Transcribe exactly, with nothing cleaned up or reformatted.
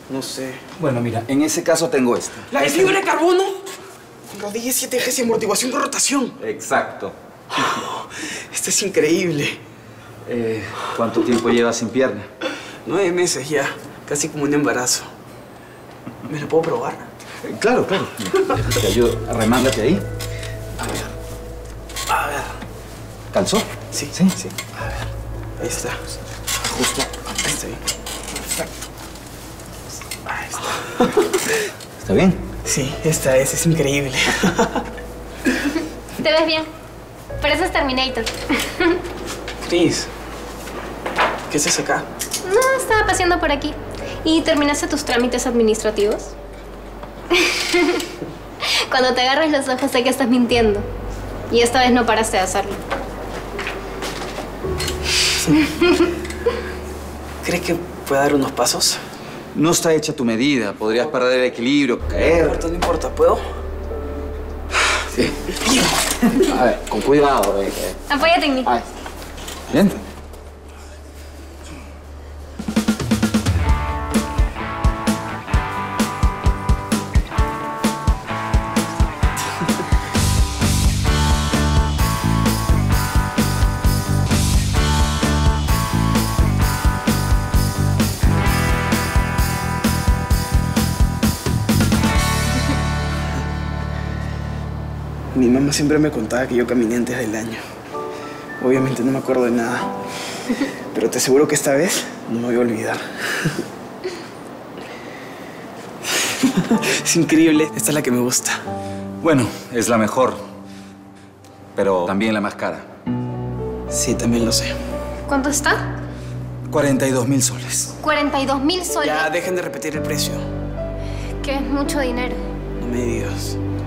No sé. Bueno, mira, en ese caso tengo esta. ¿La de fibra de carbono? Con rodillas, siete ejes y amortiguación con rotación. Exacto. Oh, esta es increíble. Eh, ¿Cuánto tiempo llevas sin pierna? Nueve meses ya. Casi como un embarazo. ¿Me la puedo probar? Eh, claro, claro. Te ayudo. Remángate ahí. A ver. A ver. ¿Calzó? Sí, sí, sí. A ver. Ahí está. Justo. Ahí está bien. Perfecto. Ahí está. ¿Está bien? Sí, esta es, es increíble. Te ves bien. Pareces Terminator. Cris, ¿qué haces acá? No, estaba paseando por aquí. ¿Y terminaste tus trámites administrativos? Cuando te agarras los ojos sé que estás mintiendo. Y esta vez no paraste de hacerlo. ¿Crees que pueda dar unos pasos? No está hecha tu medida. Podrías perder el equilibrio, No caer. importa, no importa. ¿Puedo? Sí. A ver, con cuidado. Eh. Apóyate en mí. Ay. Bien. Mi mamá siempre me contaba que yo caminé antes del año. Obviamente no me acuerdo de nada. Pero te aseguro que esta vez no me voy a olvidar. Es increíble. Esta es la que me gusta. Bueno, es la mejor. Pero también la más cara. Sí, también lo sé. ¿Cuánto está? cuarenta y dos mil soles. cuarenta y dos mil soles. Ya, dejen de repetir el precio. Que es mucho dinero. No me digas.